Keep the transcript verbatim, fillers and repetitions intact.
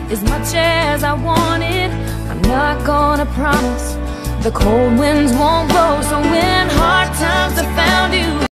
as much as I wanted. I'm not gonna promise the cold winds won't blow. So when hard times have found you,